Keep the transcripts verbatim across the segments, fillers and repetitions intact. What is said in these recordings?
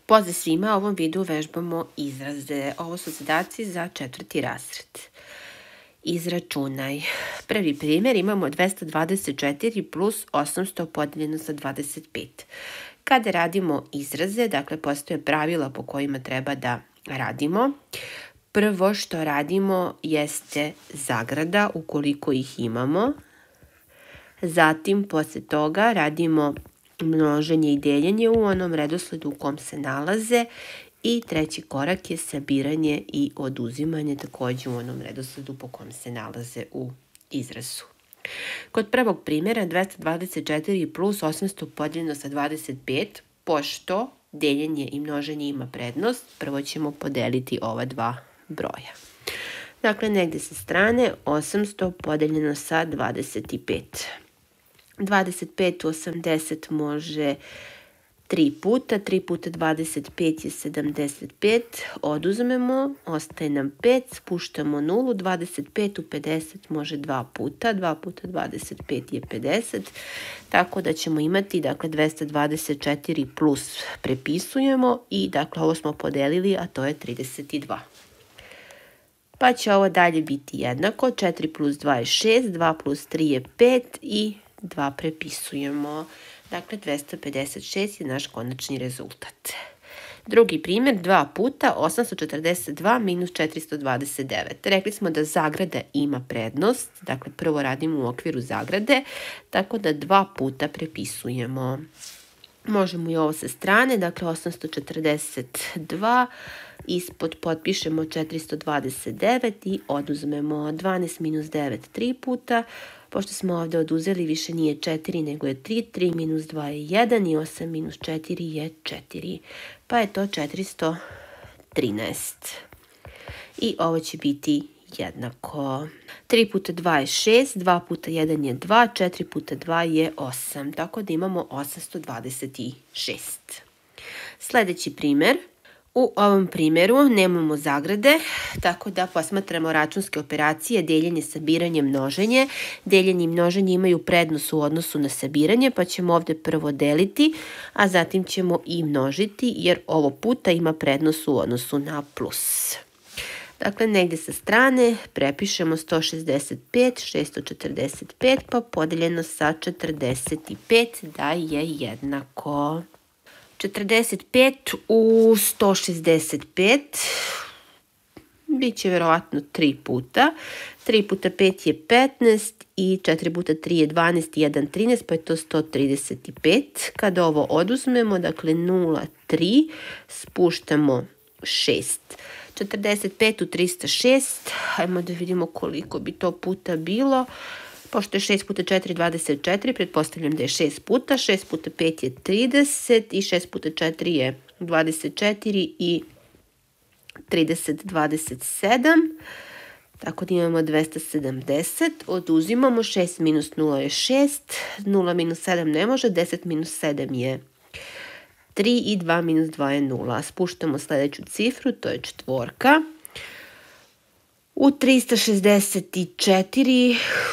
Pozdrav svima, u ovom videu vežbamo izraze. Ovo su zadaci za četvrti razred. Izračunaj. Prvi primjer, imamo dvesta dvadeset četiri plus osamsto podijeljeno sa dvadeset pet. Kada radimo izraze, dakle postoje pravila po kojima treba da radimo. Prvo što radimo jeste zagrada ukoliko ih imamo. Zatim posle toga radimo množenje i deljenje u onom redosledu u kom se nalaze i treći korak je sabiranje i oduzimanje također u onom redosledu po kom se nalaze u izrazu. Kod prvog primjera dvesta dvadeset četiri plus osamsto podijeljeno sa dvadeset pet, pošto deljenje i množenje ima prednost, prvo ćemo podeliti ova dva broja. Dakle, negdje sa strane osamsto podijeljeno sa dvadeset pet. dvadeset pet u osamdeset može tri puta, tri puta dvadeset pet je sedamdeset pet, oduzmemo, ostaje nam pet, spuštamo nulu, dvadeset pet u pedeset može dva puta, dva puta dvadeset pet je pedeset, tako da ćemo imati, dakle, dvesta dvadeset četiri plus prepisujemo i, dakle, ovo smo podelili, a to je trideset dva. Pa će ovo dalje biti jednako, četiri plus dva je šest, dva plus tri je pet i dva prepisujemo. Dakle, dvesta pedeset šest je naš konačni rezultat. Drugi primjer, dva puta osamsto četrdeset dva minus četiristo dvadeset devet. Rekli smo da zagrada ima prednost, dakle prvo radimo u okviru zagrade, tako da dva puta prepisujemo. Možemo i ovo sa strane, dakle osamsto četrdeset dva, ispod potpišemo četiristo dvadeset devet i oduzmemo dvanaest minus devet tri puta. Pošto smo ovdje oduzeli, više nije četiri nego je tri, tri minus dva je jedan i osam minus četiri je četiri. Pa je to četiristo trinaest. I ovo će biti jednako. tri puta dva je šest, dva puta jedan je dva, četiri puta dva je osam. Tako da imamo osamsto dvadeset šest. Sljedeći primjer. U ovom primjeru nemamo zagrade, tako da posmatramo računske operacije, deljenje, sabiranje, množenje. Deljenje i množenje imaju prednost u odnosu na sabiranje, pa ćemo ovdje prvo deliti, a zatim ćemo i množiti, jer ovo puta ima prednost u odnosu na plus. Dakle, negdje sa strane prepišemo sto šezdeset pet, šesto četrdeset pet, pa podeljeno sa četrdeset pet da je jednako. četrdeset pet u sto šezdeset pet bit će vjerovatno tri puta. tri puta pet je petnaest i četiri puta tri je dvanaest i jedan trinaest, pa je to sto trideset pet. Kada ovo oduzmemo, dakle nula, tri, spuštamo šest. četrdeset pet u tristo šest, ajmo da vidimo koliko bi to puta bilo. Pošto je šest puta četiri dvadeset četiri, pretpostavljam da je šest puta, šest puta pet je trideset i šest puta četiri je dvadeset četiri i trideset, dvadeset sedam. Tako da imamo dvesta sedamdeset, oduzimamo šest minus nula je šest, nula minus sedam ne može, deset minus sedam je tri i dva minus dva je nula. Spuštamo sljedeću cifru, to je četvorka. U tristo šezdeset četiri...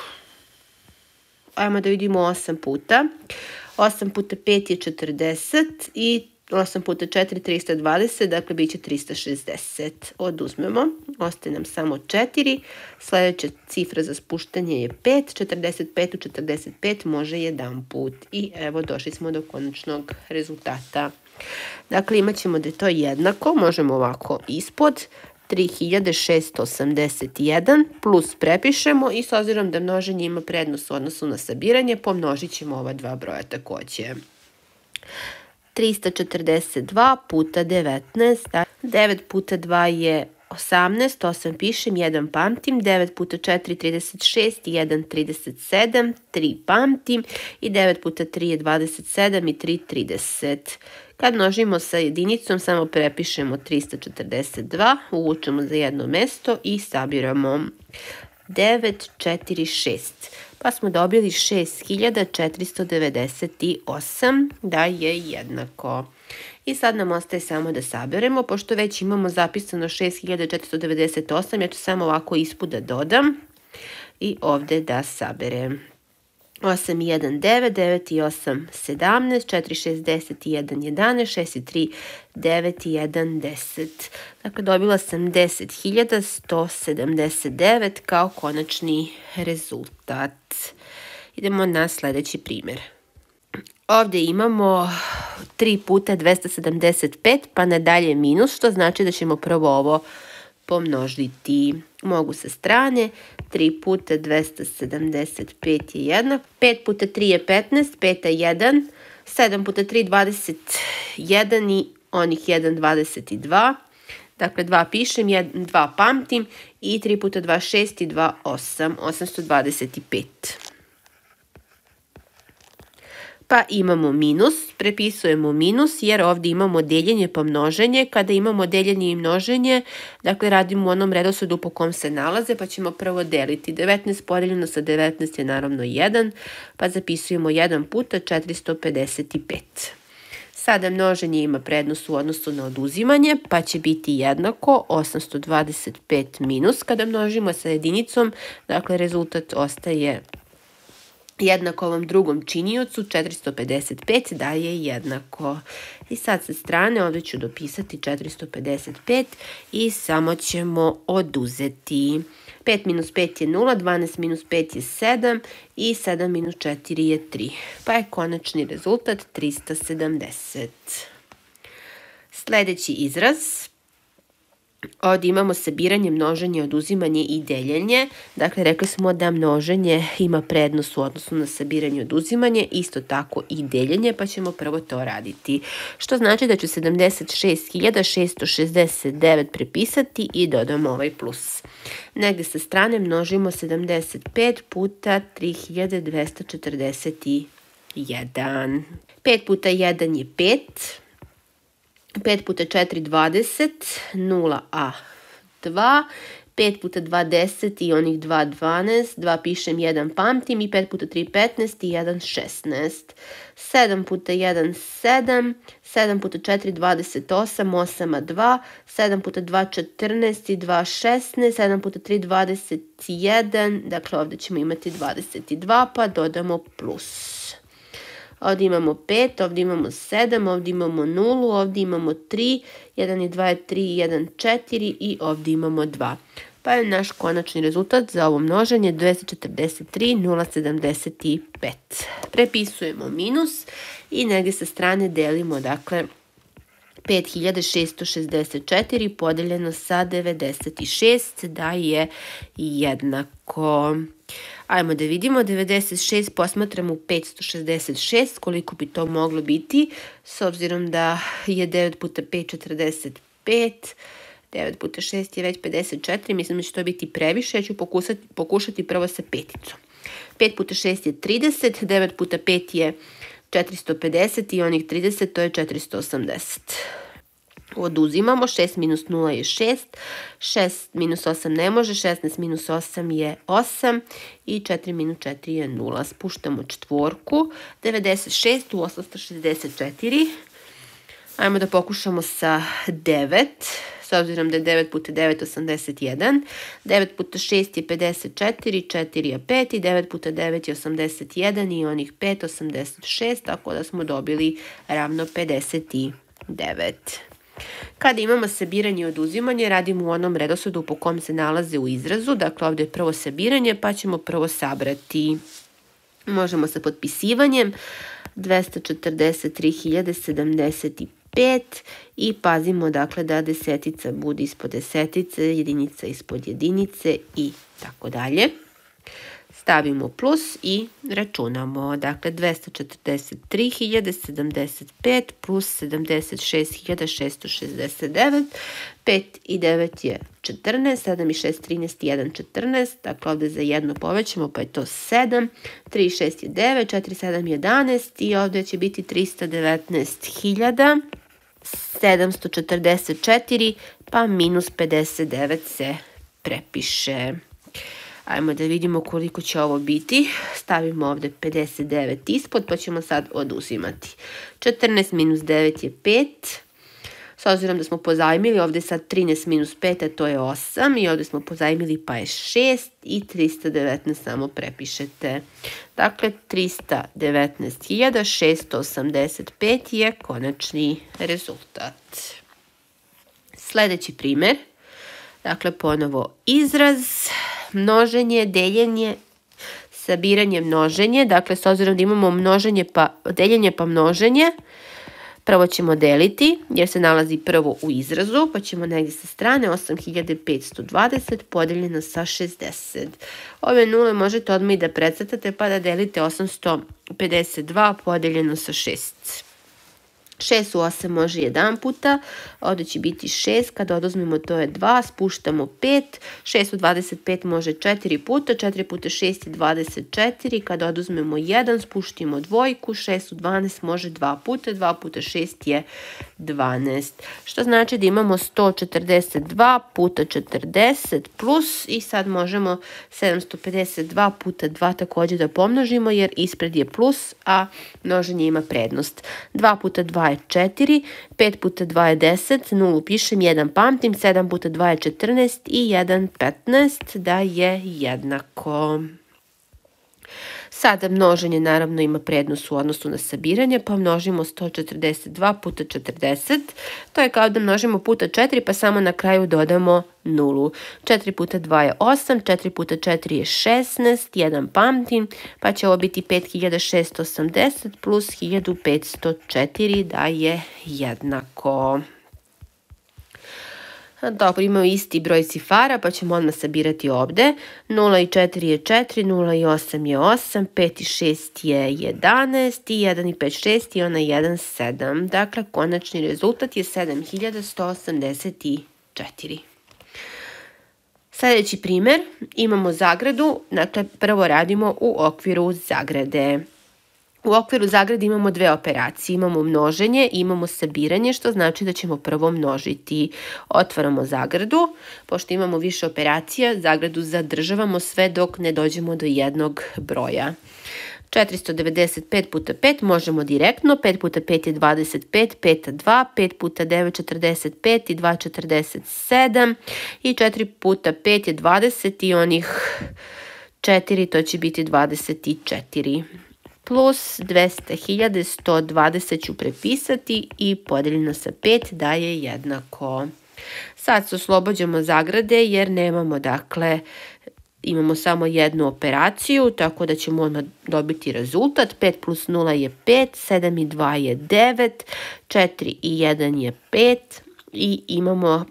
Ajmo da vidimo osam puta. osam puta pet je četrdeset i osam puta četiri tristo dvadeset, dakle bit će tristo šezdeset. Oduzmemo, ostaje nam samo četiri. Sljedeća cifra za spuštanje je pet. četrdeset pet u četrdeset pet može jedan put. I evo došli smo do konačnog rezultata. Dakle, imat ćemo da je to jednako. Možemo ovako ispod. tri hiljade šesto osamdeset jedan plus prepišemo i s obzirom da množenje ima prednost u odnosu na sabiranje, pomnožit ćemo ova dva broja također. tristo četrdeset dva puta devetnaest, devet puta dva je osamnaest, osam pišem, jedan pamtim, devet puta četiri trideset šest, jedan trideset sedam, tri pamtim i devet puta tri je dvadeset sedam i tri trideset. Kad množimo sa jedinicom, samo prepišemo tristo četrdeset dva, uvučemo za jedno mesto i sabiramo devet, četiri, šest. Pa smo dobili šest hiljada četiristo devedeset osam da je jednako. I sad nam ostaje samo da saberemo, pošto već imamo zapisano šest hiljada četiristo devedeset osam, ja ću samo ovako ispod da dodam i ovdje da saberem. osam i jedan, devet, devet i osam, sedamnaest, četiri, šest, deset i jedan, jedanaest, šest i tri, devet i jedan, deset. Dakle, dobila sam deset hiljada sto sedamdeset devet kao konačni rezultat. Idemo na sljedeći primjer. Ovdje imamo tri puta dvesta sedamdeset pet, pa nadalje minus, što znači da ćemo prvo ovo pomnožiti. Mogu sa strane, tri puta dvesta sedamdeset pet je jednako, pet puta tri je petnaest, pet je jedan, sedam puta tri dvadeset jedan i onih jedan dvadeset dva. Dakle, dva pišem, dva pamtim i tri puta dva šest i dva osam, osamsto dvadeset pet. Pa imamo minus, prepisujemo minus jer ovdje imamo deljenje pa množenje. Kada imamo deljenje i množenje, dakle radimo u onom redosledu po kom se nalaze, pa ćemo prvo deliti. devetnaest podeljeno sa devetnaest je naravno jedan, pa zapisujemo jedan puta četiristo pedeset pet. Sada množenje ima prednost u odnosu na oduzimanje, pa će biti jednako osamsto dvadeset pet minus. Kada množimo sa jedinicom, dakle rezultat ostaje jednako ovom drugom činiocu, četiristo pedeset pet daje jednako. I sad sa strane ovdje ću dopisati četiristo pedeset pet i samo ćemo oduzeti. pet minus pet je nula, dvanaest minus pet je sedam i sedam minus četiri je tri. Pa je konačni rezultat trista sedamdeset. Sljedeći izraz. Ovdje imamo sabiranje, množenje, oduzimanje i deljenje. Dakle, rekli smo da množenje ima prednost u odnosu na sabiranje i oduzimanje, isto tako i deljenje, pa ćemo prvo to raditi. Što znači da ću sedamdeset šest hiljada šesto šezdeset devet prepisati i dodamo ovaj plus. Negdje sa strane množimo sedamdeset pet puta tri hiljade dvesta četrdeset jedan. pet puta jedan je pet. pet puta četiri dvadeset, nula a dva, pet puta dva deset i onih dva dvanaest, dva pišem, jedan pamtim i pet puta tri petnaest i jedan šesnaest. sedam puta jedan sedam, sedam puta četiri dvadeset osam, osam a dva, sedam puta dva četrnaest i dva šesnaest, sedam puta tri dvadeset jedan, dakle ovdje ćemo imati dvadeset dva pa dodamo plus. Ovdje imamo pet, ovdje imamo sedam, ovdje imamo nulu, ovdje imamo tri, jedan i dva je tri, jedan četiri i ovdje imamo dva. Pa je naš konačni rezultat za ovo množenje dvesta četrdeset tri zarez nula sedamdeset pet. Prepisujemo minus i negdje sa strane delimo, dakle, pet hiljada šesto šezdeset četiri podeljeno sa devedeset šest da je jednako. Ajmo da vidimo, devedeset šest posmatramo u petsto šezdeset šest, koliko bi to moglo biti, s obzirom da je devet puta pet četrdeset pet, devet puta šest je već pedeset četiri, mislim da će to biti previše, ja ću pokušati, pokušati prvo sa peticom. pet puta šest je trideset, devet puta pet je četiristo pedeset i onih trideset, to je četiristo osamdeset. Oduzimamo, šest minus nula je šest, šest minus osam ne može, šesnaest minus osam je osam i četiri minus četiri je nula. Spuštamo četvorku, devedeset šest u osamsto šezdeset četiri. Ajmo da pokušamo sa devet, s obzirom da je devet puta devet osamdeset jedan, devet puta šest je pedeset četiri, četiri je pet i devet puta devet je osamdeset jedan i onih pet osamdeset šest, tako da smo dobili ravno pedeset devet. Kada imamo sabiranje i oduzimanje, radimo u onom redosledu po kom se nalaze u izrazu. Dakle, ovdje je prvo sabiranje, pa ćemo prvo sabrati. Možemo sa potpisivanjem dvesta četrdeset tri hiljade sedamdeset pet i pazimo, dakle, da desetica bude ispod desetice, jedinica ispod jedinice i tako dalje. Stavimo plus i računamo. Dakle, dvesta četrdeset tri hiljade sedamdeset pet plus sedamdeset šest hiljada šesto šezdeset devet. pet i devet je četrnaest, sedam i šest trinaest i jedan četrnaest. Dakle, ovdje za jedno povećamo, pa je to sedam. tri i šest je devet, četiri i sedam je jedanaest i ovdje će biti trista devetnaest hiljada sedamsto četrdeset četiri, pa minus pedeset devet se prepiše. Ajmo da vidimo koliko će ovo biti. Stavimo ovdje pedeset devet ispod, pa ćemo sad oduzimati. četrnaest minus devet je pet. S obzirom da smo pozajmili, ovdje je sad trinaest minus pet, a to je osam i ovdje smo pozajmili pa je šest i trista devetnaest samo prepišete. Dakle, trista devetnaest hiljada šesto osamdeset pet je konačni rezultat. Sljedeći primjer, dakle ponovo izraz, množenje, deljenje, sabiranje, množenje. Dakle, s obzirom da imamo množenje pa, deljenje pa množenje, prvo ćemo deliti jer se nalazi prvo u izrazu, pa ćemo negdje sa strane osam hiljada petsto dvadeset podijeljeno sa šezdeset. Ove nule možete odmah i da precrtate pa da delite osamsto pedeset dva podijeljeno sa šest. šest u osam može jedan puta, ovdje će biti šest, kada oduzmemo to je dva, spuštamo pet, šest u dvadeset pet može četiri puta, četiri puta šest je dvadeset četiri, kada oduzmemo jedan, spuštimo dvojku, šest u dvanaest može dva puta, dva puta šest je dvanaest, što znači da imamo sto četrdeset dva puta četrdeset plus i sad možemo sedamsto pedeset dva puta dva također da pomnožimo jer ispred je plus, a množenje ima prednost. dva puta dva je četiri, pet puta dva je deset, nulu pišem, jedan pamtim, sedam puta dva je četrnaest i jedan petnaest da je jednako. Sada množenje naravno ima prednost u odnosu na sabiranje, pa množimo sto četrdeset dva puta četrdeset, to je kao da množimo puta četiri pa samo na kraju dodamo nulu. četiri puta dva je osam, četiri puta četiri je šesnaest, jedan pamtim, pa će ovo biti pet hiljada šesto osamdeset plus hiljadu petsto četiri da je jednako. Dobro, imamo isti broj cifara pa ćemo odmah sabirati ovdje. nula i četiri je četiri, nula i osam je osam, pet i šest je jedanaest i jedan i pet šest i ona jedan sedam. Dakle, konačni rezultat je sedam hiljada sto osamdeset četiri. Sljedeći primjer, imamo zagradu, dakle prvo radimo u okviru zagrade. U okviru zagrade imamo dve operacije, imamo množenje i imamo sabiranje, što znači da ćemo prvo množiti. Otvaramo zagradu, pošto imamo više operacija, zagradu zadržavamo sve dok ne dođemo do jednog broja. četiristo devedeset pet puta pet možemo direktno, pet puta pet je dvadeset pet, pet dva, pet puta devet četrdeset pet i dva četrdeset sedam i četiri puta pet je dvadeset i onih četiri, to će biti dvadeset četiri. Plus dvesta hiljada sto dvadeset ću prepisati i podijeljeno sa pet daje jednako. Sad se oslobađamo zagrade jer nemamo, dakle, imamo samo jednu operaciju, tako da ćemo odmah dobiti rezultat. pet plus nula je pet, sedam i dva je devet, četiri i jedan je pet i imamo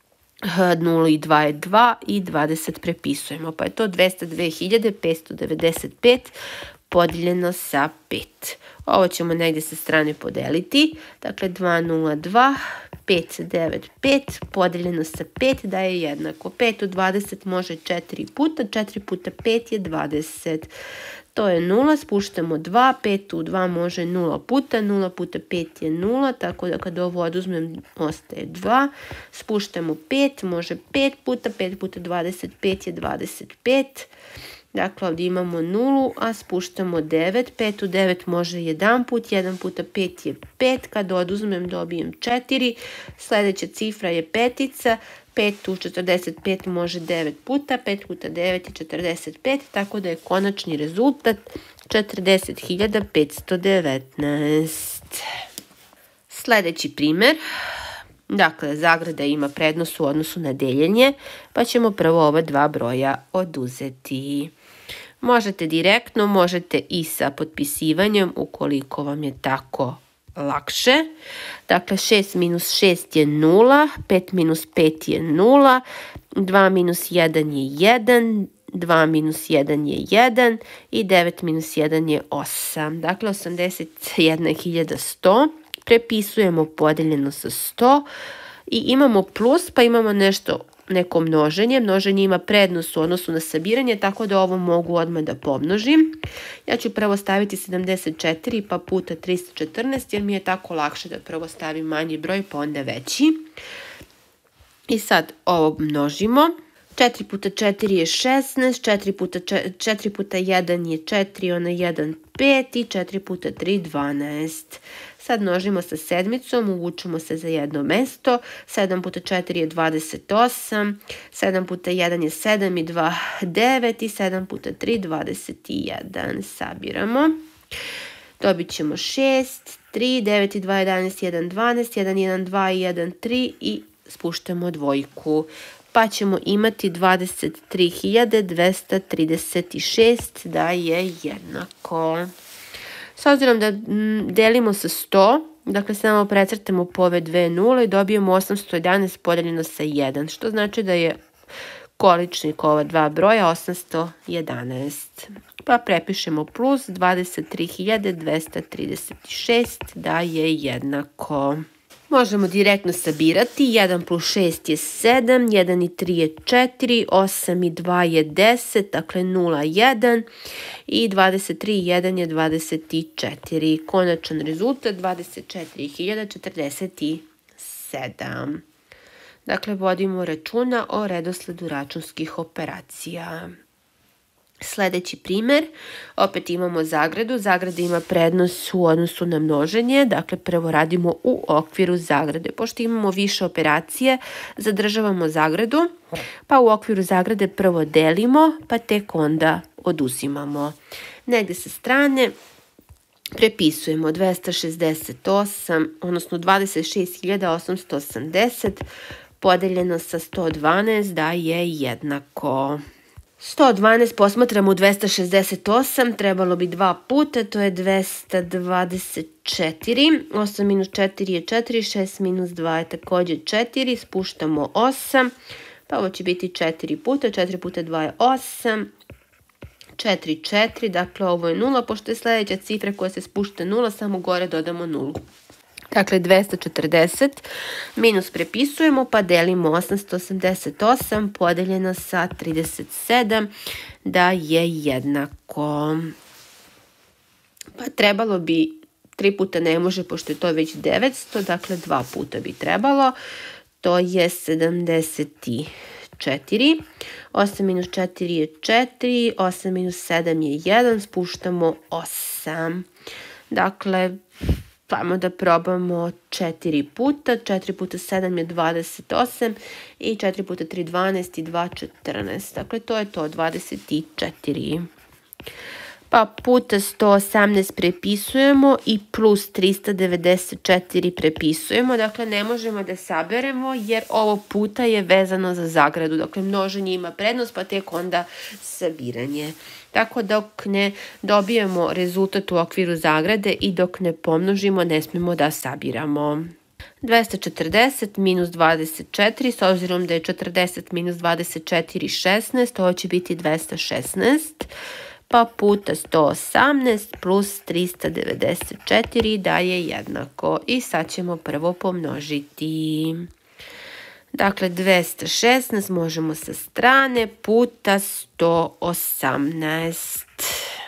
nula i dva je dva i dvadeset prepisujemo. Pa je to dvesta dve hiljade petsto devedeset pet podijeljeno sa pet. Ovo ćemo negdje sa strane podeliti. Dakle, dvesta dva, pet devet pet podijeljeno sa pet daje jednako. pet u dvadeset može četiri puta, četiri puta pet je dvadeset. To je nula, spuštamo dva, pet u dva može nula puta, nula puta pet je nula, tako da kad ovo oduzmem ostaje dva. Spuštamo pet, može pet puta, pet puta dvadeset pet je dvadeset pet. Dakle, ovdje imamo nulu, a spuštamo devet. pet u devet može jedan put, jedan puta pet je pet. Kad oduzmem dobijem četiri. Sljedeća cifra je petica. pet u četrdeset pet može devet puta, pet puta devet je četrdeset pet, tako da je konačni rezultat četrdeset hiljada petsto devetnaest. Sljedeći primjer. Dakle, zagrada ima prednost u odnosu na deljenje, pa ćemo prvo ova dva broja oduzeti. Možete direktno, možete i sa potpisivanjem ukoliko vam je tako lakše. Dakle, šest minus šest je nula, pet minus pet je nula, dva minus jedan je jedan, dva minus jedan je jedan i devet minus jedan je osam. Dakle, osamdeset jedna hiljada sto. Prepisujemo podijeljeno sa sto i imamo plus, pa imamo nešto, neko množenje. Množenje ima prednost u odnosu na sabiranje, tako da ovo mogu odmah da pomnožim. Ja ću prvo staviti sedamdeset četiri pa puta trista četrnaest, jer mi je tako lakše da prvo stavim manji broj pa onda veći. I sad ovo množimo. četiri puta četiri je šesnaest, četiri puta, četiri puta jedan je četiri, ona jedan pet i četiri puta tri dvanaest. Sad množimo sa sedmicom, uvučemo se za jedno mesto. sedam puta četiri je dvadeset osam, sedam puta jedan je sedam i dva devet i sedam puta tri dvadeset jedan. Sabiramo. Dobit ćemo šest, tri, devet i dva jedanaest, jedan dvanaest, jedan jedan dva i jedan tri i spuštamo dvojku. Pa ćemo imati dvadeset tri hiljade dvesta trideset šest da je jednako. S obzirom da delimo sa sto, dakle samo precrtamo po ove dve nule i dobijemo osamsto jedanaest podeljeno sa jedan, što znači da je količnik ova dva broja osamsto jedanaest. Pa prepišemo plus dvadeset tri hiljade dvesta trideset šest da je jednako. Možemo direktno sabirati. jedan plus šest je sedam, jedan i tri je četiri, osam i dva je deset, dakle nula, jedan i dvadeset tri i jedan je dvadeset četiri. Konačan rezultat dvadeset četiri hiljade četrdeset sedam. Dakle, vodimo računa o redosledu računskih operacija. Sljedeći primjer, opet imamo zagradu. Zagrada ima prednost u odnosu na množenje, dakle prvo radimo u okviru zagrade. Pošto imamo više operacije, zadržavamo zagradu, pa u okviru zagrade prvo delimo, pa tek onda oduzimamo. Negdje sa strane prepisujemo dvesta šezdeset osam, odnosno dvadeset šest hiljada osamsto osamdeset podeljeno sa sto dvanaest da je jednako. sto dvanaest posmatramo u dvesta šezdeset osam, trebalo bi dva puta, to je dvesta dvadeset četiri, osam minus četiri je četiri, šest minus dva je također četiri, spuštamo osam, pa ovo će biti četiri puta, četiri puta dva je osam, četiri, četiri, dakle ovo je nula, pošto je sljedeća cifra koja se spušta nula, samo gore dodamo nulu. Dakle, dvesta četrdeset minus prepisujemo, pa delimo osamsto osamdeset osam podeljeno sa trideset sedam da je jednako. Pa trebalo bi, tri puta ne može, pošto je to već devetsto, dakle dva puta bi trebalo. To je sedamdeset četiri. osam minus četiri je četiri, osam minus sedam je jedan, spuštamo osam. Dakle, ajmo da probamo četiri puta, četiri puta sedam je dvadeset osam i četiri puta tri dvanaest i dva četrnaest, dakle to je to, dvadeset četiri. Pa puta sto osamnaest prepisujemo i plus trista devedeset četiri prepisujemo, dakle ne možemo da saberemo jer ovo puta je vezano za zagradu, dakle množenje ima prednost pa tek onda sabiranje. Tako dok ne dobijemo rezultat u okviru zagrade i dok ne pomnožimo ne smijemo da sabiramo. dvesta četrdeset minus dvadeset četiri, s obzirom da je četrdeset minus dvadeset četiri šesnaest, ovo će biti dvesta šesnaest. Pa puta sto osamnaest plus trista devedeset četiri daje jednako. I sad ćemo prvo pomnožiti. Dakle, dvesta šesnaest možemo sa strane puta sto osamnaest.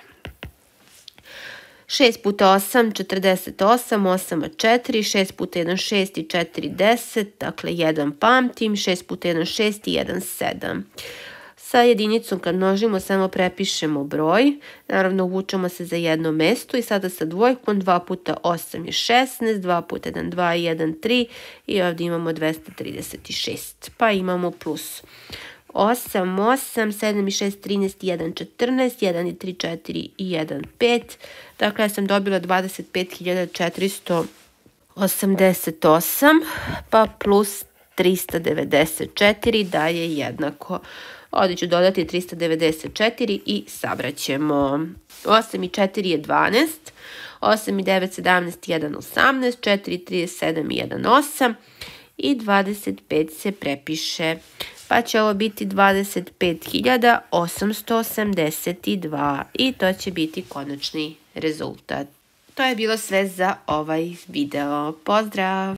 šest puta osam, četrdeset osam, osam četiri, šest puta jedan, šest i četiri, deset, dakle jedan pamtim, šest puta jedan, šest i jedan, sedam. Sa jedinicom kad množimo samo prepišemo broj, naravno uvučemo se za jedno mesto i sada sa dvojkom dva puta osam je šesnaest, dva puta jedan, dva i jedan, tri i ovdje imamo dvesta trideset šest. Pa imamo plus osam, osam, sedam i šest, trinaest, jedan, četrnaest, jedan i tri, četiri i jedan, pet. Dakle, ja sam dobila dvadeset pet hiljada četiristo osamdeset osam, pa plus trista devedeset četiri daje jednako. Ovdje ću dodati trista devedeset četiri i sabraćemo. osam i četiri je dvanaest, osam i devet, sedamnaest, jedan, osamnaest, četiri, trideset sedam i jedan, osam i dvadeset pet se prepiše. Pa će ovo biti dvadeset pet hiljada osamsto osamdeset dva i to će biti konačni rezultat. To je bilo sve za ovaj video. Pozdrav!